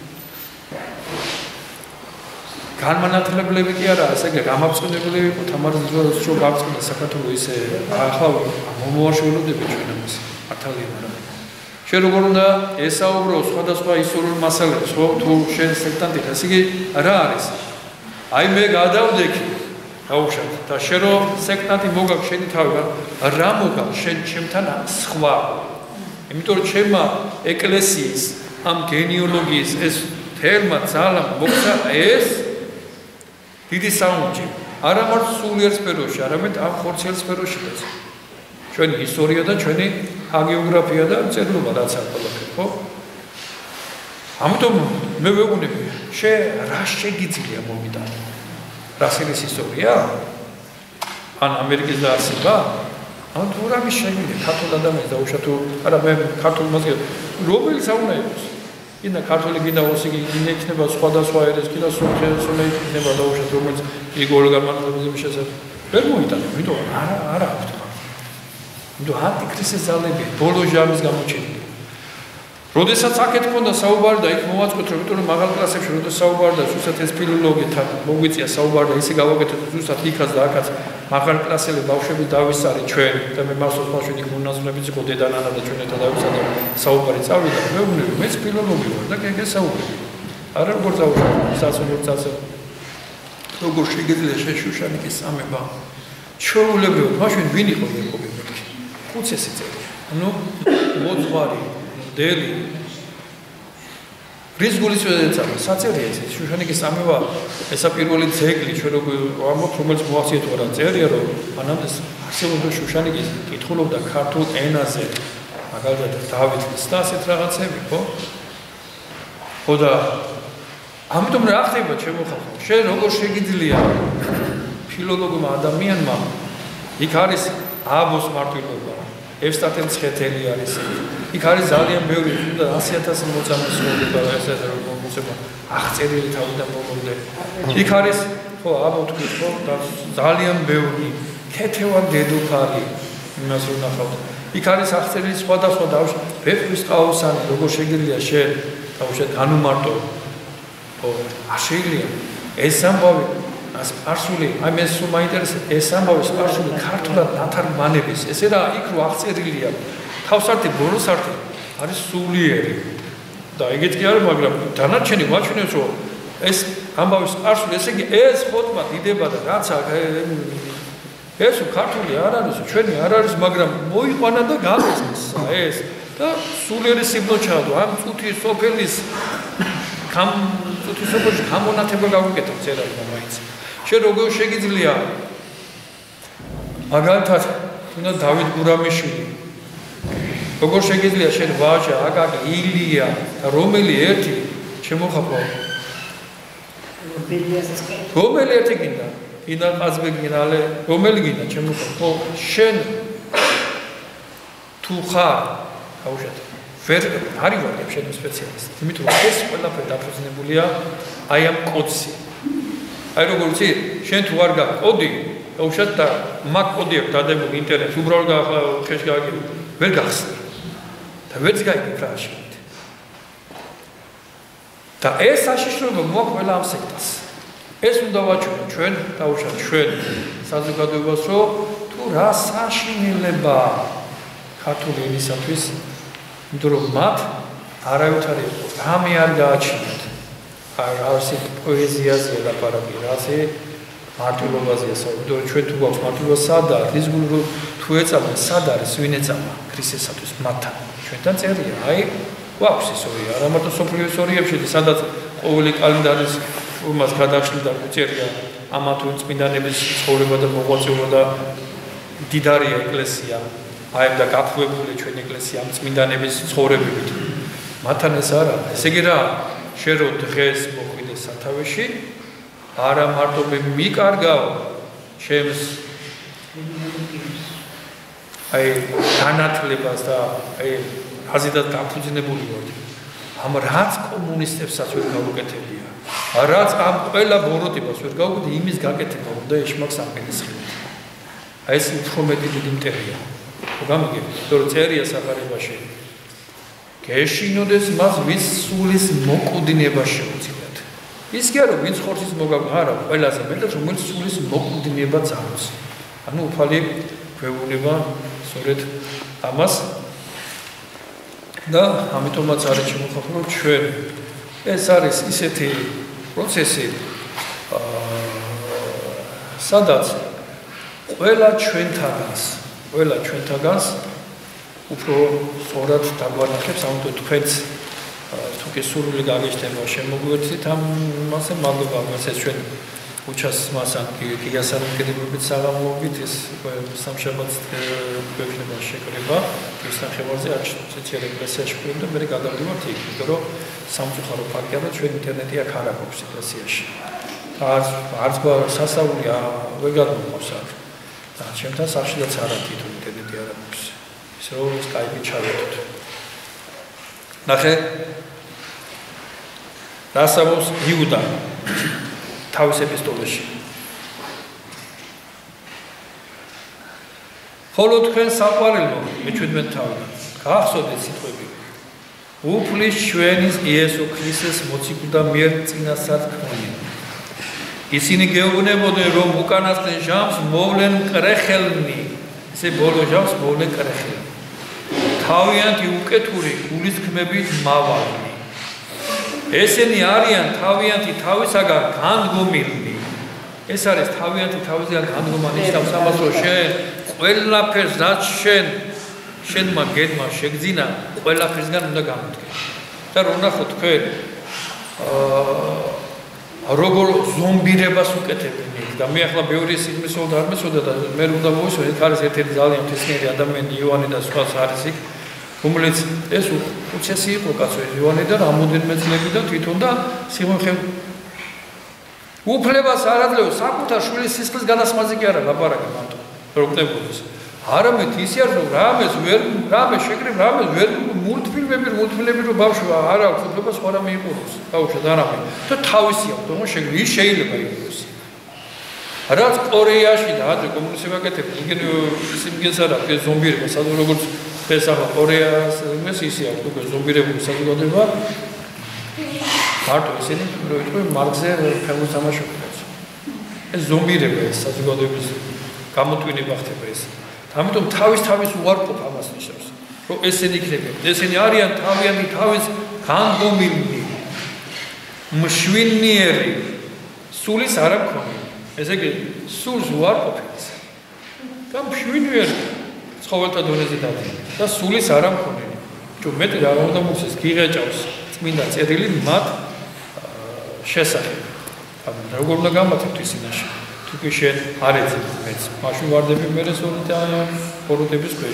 განმანათლებლები კი არა, ასე გამაწყენებლები იყო თამარის ძვლის რო გავწყდა საქართველოს ისე ახლა მომოაშველოდები ჩვენ ამას მართალია, მაგრამ შენ როგორ უნდა ესაუბრო სხვადასხვა ისტორიულ მასალებს, ხო თუ შენ სექტანტი ხარ, იგი რა არის? აი მე გადავდექი დაუშვათ და შენ რო სექტანტი მოგაქვს შენი თავი, რა მოგაქვს შენ ჩემთან სხვა? იმიტომ რომ ჩემმა ეკლესიის ამ გენეალოგიის ეს თერმა ძალამ მოგცა ეს დიდი საუნჯი, არა მარტო სულიერ სფეროში, არამედ ამ ხორციელ სფეროშიც. ჩვენი ისტორია და ჩვენი ჰაგიოგრაფია და წერილობა რაც არ ყველაფერი, ხო? ამიტომ მე ვეუბნები, შე რა შეგიძლია მომიტანო? რას არის ისტორია? ან ამერიკის დაარსება? ან თუ რა მიშენია ქართულ ადამიანს დაუშვათ თუ არა მე ქართულ მასგე რომელიც აუნა იყოს? Ina ქართული გინდა ოსი გინდა იქნება სხვადასხვა ერეს კიდე სულხენსონე იქნება დაუშვათ რომელიც იგორ გამანადგომზე შესაძლოა. ვერ მოიტანე, იმიტომ არა არა აქვს თქვა. იმიტომ ანტიქრისტეს ძალები ბოლო ჟამის გამოჩენილი. როდესაც აქეთ მქონდა საუბარი და იქ მოვაწყოთ რომ იმიტომ რომ მაღალ კლასებში როდესაც საუბარი და ზუსტად ეს ფილოლოგიათან მოგვიწია საუბარი და ისე გავაკეთეთ ზუსტად იქაც და აქაც მაღალ კლასელი ბავშვები დავისწარი ჩვენ და მე მასოს ბავშვი იქ მონაზვნებიც იყო დედანანა და ჩვენ ერთად დავისწარი და საუბარი წავიდა მე ვუნები მეც ფილოლოგი ვარ და გეგე საუბარი არა როგორ წავიდა სასწავლო წასე როგორ შეგიძლია შეშუშანიკის სამება ჩვეულებრივად მაშინ ვინ იყო იაკობი მეთქი ხუცესი წელი ანუ მოძღვარი დელი რის გულისვენეცა საწერია ეს შუშანიკის სამევა ესა პირველი ძეგლი ჩვენ როგორ ამბობთ რომელიც მოახციეთ რა წერია რომ მანამდე არსებობდა შუშანიკის კითხულობდა ქართულ ენაზე მაგალითად დავითის და ასეთ რაღაცები ხო ხო და ამიტომ რა ხდება ჩემო ხალხო შენ როგორ შეგიძლია ფილოლოგმა ადამიანმა იქ არის აბოს მარტვილობა ევსტათე მცხეთელი არის იქ არის ძალიან ბევრი და ასი ათასი მოწამეცლობა ესე მოწება აღწერილი თავიდან მომდე იქ არის ხო აბო თქვი ხო და ძალიან ბევრი ქეთევან დედოფალი იმას რომ ნახავთ იქ არის აღწერილი სხვადასხვა დავში ვეფხვის ყაოსანი როგორ შეგიძლია შენ თავშეთ განუმარტო ხო არ შეიძლება ეს ამბავი სპარსული აი მე სულ მაინტერესებს ეს ამბავი სპარსული ქართულად ნათარგმანების ესე რა იქ რო აღწერილია თავსართი ბოროსართი არის სულიერი და ეგეც კი არა მაგრამ დანარჩენი ვაჩვენებს რომ ეს ამბავი სპარსული ესე იგი ეს ხოტმა დიდება და რაც ეს ქართული არ არის ჩვენი არ არის მაგრამ მოიყვანა და გამესცა ეს და სულიერი სიბნოჩადო ამ წუთი სოფელის კამ წუთისობაში გამონათება გავუკეთებ წერაში მაინც. შენ როგორ შეგიძლია მაგალითად თუნდაც დავით გურამიშვილი როგორ შეგიძლია შენ ვაჟა აკაკი ილია და რომელი ერთი შემოხაფო რომელი ერთი გინდა გინდა ყაზბეგინალე რომელი გინდა შემოხაფო შენ თუ ხარ გაუშვათ ვერ არ ივარდებ შენ სპეციალისტი იმიტომ რომ ეს ყველაფერი დაფუძნებულია აი ამ კოდში აი როგორ იცი შენ თუ არ გაქვს კოდი გაუშვათ და მაგ კოდი აქვს დადებული ინტერნეტში უბრალოდ ხეში გაიგებ ვერ გახსნა და ვერც გაიგებ რა შეიძლება და ეს საშიშროება მოაქვს ყველა ამ სექტას ეს უნდა ვაჩვენო ჩვენ დაუშვათ ჩვენ საზოგადოებას რომ თუ რა საშინელება ქართული ენისათვის იმიტომ რომ მათ არავითარი რამე არ გააჩნიათ არ არსი პოეზიაზე ლაპარაკი რაზე მარტვილობაზეა საუბარი ჩვენ თუ გვაქვს მარტვილობა სად არის ის გულ თუ ეწამენ სად არის ვინ ეწამა ქრისტესათვის მათთან ჩვენთან წერია აი გვაქვს ის ორი არა მარტო სოფლიო ისტორიებში სადაც ყოველი კალენდარის უმას გადაშლიდა წერია ამა თუ წმინდანების ცხოვრება და მოღვაწეობა და დიდარია ეკლესია აი და გაფუებული ჩვენ ეკლესია ამ წმინდანების ცხოვრებებით მათთან ეს არა ესე იგი რა შენ რო დღეს მოხვიდე სათავეში არა მარტო მე მიკარგავ ჩემს აი განათლებას და აი აზიდად გაფუძნებული ვარ ამ რაც კომუნისტებსაც ვერ გავუკეთებია რაც ამ ყველა ბოროტებას ვერ გავუკეთე იმის გაკეთება უნდა ეშმაკს ამკეთესხილეთ აი ეს უფრო მეტი დიდი მტერია გამიგებ რომ წერია სახარებაში გეშინოდეს მას ვის სულის მოკვდინება შეუძლიათ ის კი არა ვინც ხორცის მოგაგვა არა ყველაზე მეტად რომელიც სულის მოკვდინება ძავს ანუ უფალი გვეუბნება სწორედ ამას და ამიტომაც არის შემოხაფო რომ ჩვენ ეს არის ისეთი პროცესი სადაც ყველა ჩვენთანაც ყველა ჩვენთანაც უფრო სწორად დაგვანახებს ამიტომ თქვენც თუკი სურვილი გაგეშთება შემოგვერთით ამ მასე მადლობა მას ჩვენ უჩას მასან გიასან კრებებით საღამოობით ეს სამშაბათს გვექნება შეკრება ის სამშაბათზე არ შეცვალე ეკლესიაში და მე გადავდივართ იქ იმიტომ რომ სამწუხარო ფაქტია რომ ჩვენ ინტერნეტი აქ არ აქვს ეკლესიაში არც არც სასწაული ვერ გადმოგვავს აქ და ჩემთან სახლშიც არ აქვს თვითონ ინტერნეტი არ აქვს ისე რომ სკაიპი ჩავედოთ ნახე რასამოს იუდა თავის ეპისტოლეში ხოლო თქვენ საყვარელო მეჩვენებთ თავიდან გახსოვდეთ სიტყვები უფლის ჩვენის იესო ქრისტეს მოციქულთა მიერ წინასწარმეტყველია ისინი გეუბნებოდნენ რომ უკანასკნელ ჟამს მოვლენ კრეხელნი ესე ბოლო ჟამს მოვლენ კრეხელნი თავიანთი უკეთური გულისხმებით მავალნი ესენი არიან თავიანთი თავისაგან განდგომილნი ეს არის თავიანთი თავისაგან განდგომანი ის თავს რომ შენ ყველაფერს რაც შენ შენმა გედმა შეგძინა ყველაფერსგან უნდა გამოდგე და რომ ნახო თქვენ აა როგორ ზომბირებას უკეთებენ და მე ახლა ბევრი სიგმის ვარ არ მეცოდა და მე უნდა მოვისვა ეს არის ერთ-ერთი ძალიან თესნიერი ადამიანი იოანე და სხვა არის იქ რომელიც ეს უცესი იყო კაცო იოანე და რამოდენმე წლები და თვითონ და სიმხე უფლებას არ აძლევს საკუთარ შვილის სისხლის განასხვავებაზე კი არა ლაპარაკი მარტო პრობლემებს არამედ ისე რომ რამეს ვერ რამე შეკრებ რამეს ვერ მულტფილმები მულტფილმები რომ ბავშვი არ აქვს უფლებას სხვა რამე იყუროს ბავშვი და რამე და თავისი აქვს თუმცა შეგრი ის შეიძლება იყოს რაც კორეაში და ადრე კომუნისტებმა გაკეთებდა იგენ სიმგენს არა ეს ზომბირება სადღაც როგორც ეს ახლა კორეას იმეს ისე აქვს უკვე ზომბირებული საზოგადოება მარტო ისინი რო იტყვი მარკზე ფეხბურთს თამაშობენ ეს ზომბირება ეს საზოგადოების გამოტვინება ხდება ეს ამიტომ თავის თავის უარყოფ ამას ნიშნავს რომ ესენი იქნებიან ესენი არიან თავიანთი თავის განდგომილნი მშვენიერი სულის არ აქვს ესე იგი სულს უარყოფენ და მშვენიერი ცხოველთა დონეზე დადი და სულის არ აქვს ჯო მეტი რა უნდა მოსეს გიღეჭავს წმინდა წერილი მათ შესახებ. როგორ უნდა გამართოთ ისინაში? თუ კი შენ არ ეძებ მეც, მაშინ ვარდები მერე ხოროტების ქვეშ.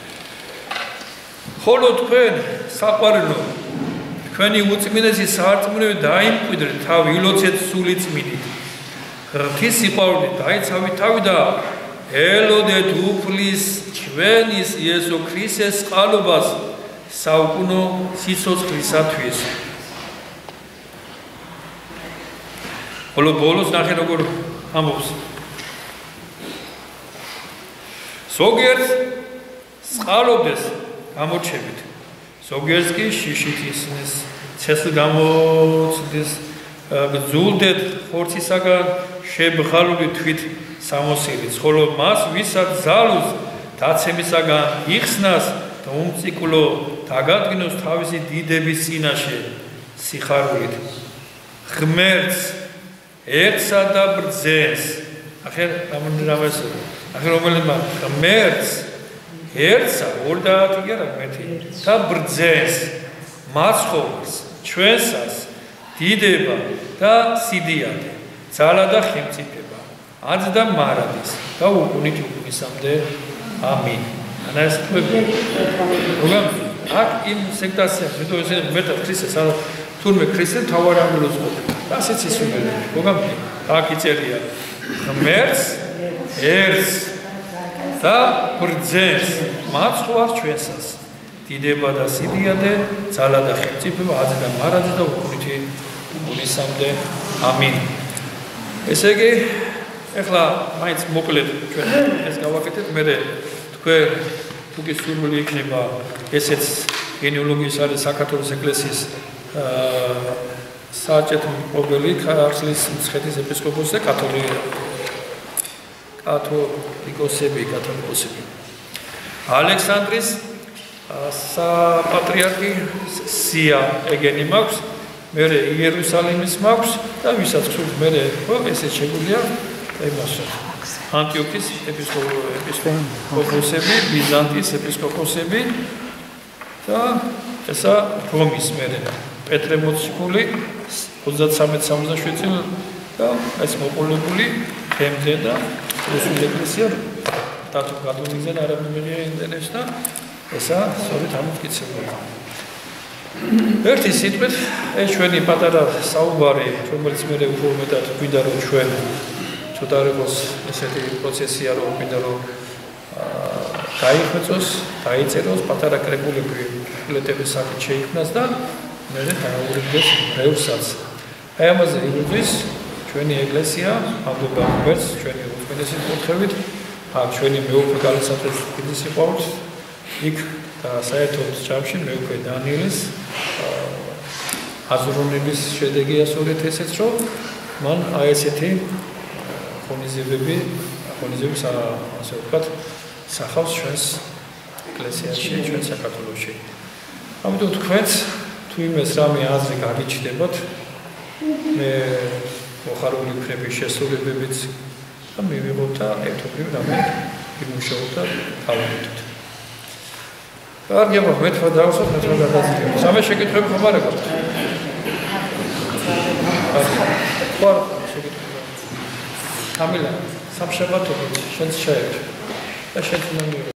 ხოლო თქვენ საყვარელო, თქვენი უწმინდესი სარწმუნოები დაიმკვიდრეთ, თავი ილოცეთ სული წმინდით. ღვთის სიყვარულით დაიცავით თავი და ელოდეთ უფლის ჩვენის იესო ქრისტეს წყალობას საუკუნო სიცოცხლისათვის. ხოლო ბოლოს ნახე როგორ ამბობს. ზოგიერთ წყალობდეს გამორჩებით, ზოგიერთ კი შიშით ისნის ცეცხლ გამოცდის გძულდეთ ხორცისაგან შებღალული თვით სამოსილიც, ხოლო მას ვისაც ძალუს დაცემისაგან იხსნას და უმწიკვლო დაგადგინოს თავისი დიდების წინაშე სიხარულით. ღმერთს ერთსა და ბრძენს. ახერ რამეს ახერ რომელმა ღმერთს ერთსა ოცდაათი კი არა ღმერთი და ბრძენს მაცხოვარს ჩვენსას დიდება და სიდიადე ძალა და ხელმწიფება ად და მარადის და უკუნით უკუნისამდე ამინ. ანა ეს პროგრამ აქ იმ სექტაცია მეტო ესე მეტად ქრისტეს არა თურმე ქრისტე თავარი ამბულოს ყოფილა. ასეც ის უნდა მოგამბი აქ იწერია ღმერთს ერთს და ბრძენს მაცხოვარს ჩვენსას დიდება და სიდიადე ძალა და ხელმწიფება ად და მარადის და უკუნით უკუნისამდე ამინ. ესე იგი ეხლა მაინც მოკლედ ჩვენ ეს გავაკეთეთ მე თქვენ თუ კი სურვილი იქნება ესეც გენეალოგიის არის საქართველოს ეკლესიის საჭეთო მკვლელი ქართლის მცხეთის ეპისკოპოსი და კათოლიკე კათოლიკოსები კათოლიკოსები ალექსანდრის საპატრიარქი სია ეგენი მაქვს მე იერუსალიმის მაქვს და ვისაც გსურთ მე ესე შეგვიძლია იმასო ანტიოქის ეპისკოპოსები ბიზანტიის ეპისკოპოსები და ესა რომის მე პეტრე მოციქული ოცდათსამეტ სამოცდაშვიდ წელი და ეს მოყოლებული ხემზე და რუსული ეკლესია დათო კათოლიკზე და არაბებია ინტერესს და ესა სწორედ ამტკიცებია. ერთი სიტყვით ეს ჩვენი პატარა საუბარი რომელიც მე უფრო მეტად გვინდა რომ ჩვენ ცოტა როგორც ესეთი პროცესია რომ გვინდა რომ დაიხვეწოს, დაიწეროს პატარა კრებულები პლეტების სახით შეიქმნას და მე დააურიგდეს ბევრსაც. აი ამაზე იგრძვის ჩვენი ეკლესია ამბობა ღმერთს ჩვენი უწმიდესი კუთხევით, აქ ჩვენი მეუფე გალისათვის დიდი სიყვარულით, იქ და საერთოდ ჯამში მეუფე დანიელის აზროვნების შედეგია სწორედ ესეც რომ მან აი ესეთი ხონიზებები, ხონიზების ასე ვთქვათ, სახავს ჩვენს ეკლესიაში, ჩვენ საქართველოში. ამიტომ თქვენც თუ იმეს რამე აზრი გაგიჩნდებათ, მე მოხარული ვქნები შესრულებებით და მივიღოთ და ერთობლივ რამე იმუშაოთ და თავმოიტოთ. კარგი, ახლა მე თქვა დავსვათ, მე თქვა გადაზრდილი. სამე შეკითხვები ხომ არ აქვს? ხო, შეკითხვები. კამილა, სამშაბათობით შენც შეერჩ და შენ უნდა